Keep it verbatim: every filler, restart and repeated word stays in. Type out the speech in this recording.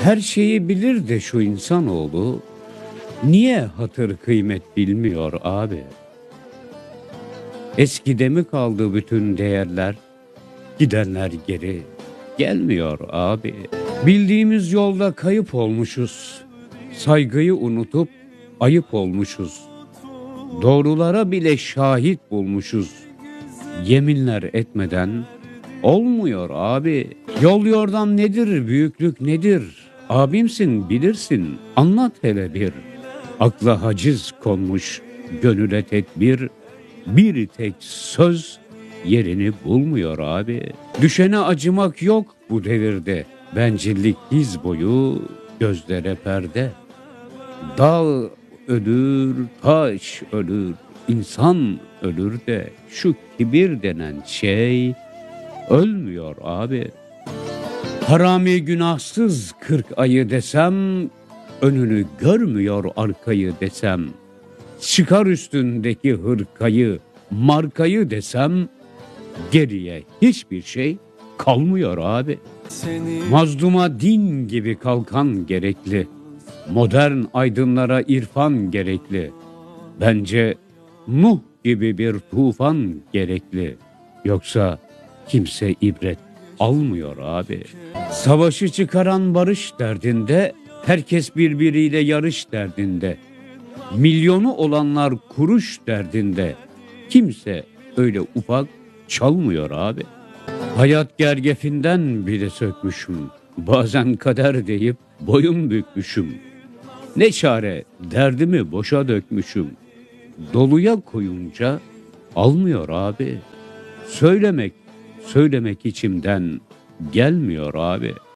Her şeyi bilir de şu insanoğlu niye hatır kıymet bilmiyor abi? Eskide mi kaldı bütün değerler? Gidenler geri gelmiyor abi. Bildiğimiz yolda kayıp olmuşuz. Saygıyı unutup ayıp olmuşuz. Doğrulara bile şahit bulmuşuz. Yeminler etmeden olmuyor abi. Yol yordam nedir, büyüklük nedir? Abimsin bilirsin, anlat hele bir. Akla haciz konmuş, gönüle tedbir. Bir tek söz yerini bulmuyor abi. Düşene acımak yok bu devirde. Bencillik diz boyu, gözlere perde. Dağ ölür, taş ölür, insan ölür de şu kibir denen şey ölmüyor abi. Harami günahsız kırk ayı desem, önünü görmüyor arkayı desem, çıkar üstündeki hırkayı, markayı desem, geriye hiçbir şey kalmıyor abi. Mazluma din gibi kalkan gerekli, modern aydınlara irfan gerekli. Bence Nuh gibi bir tufan gerekli. Yoksa kimse ibret almıyor abi. Savaşı çıkaran barış derdinde, herkes birbiriyle yarış derdinde. Milyonu olanlar kuruş derdinde. Kimse öyle ufak çalmıyor abi. Hayat gergefinden bile sökmüşüm. Bazen kader deyip boyun bükmüşüm. Ne çare derdimi boşa dökmüşüm. Doluya koyunca almıyor abi. Söylemek, söylemek içimden gelmiyor abi.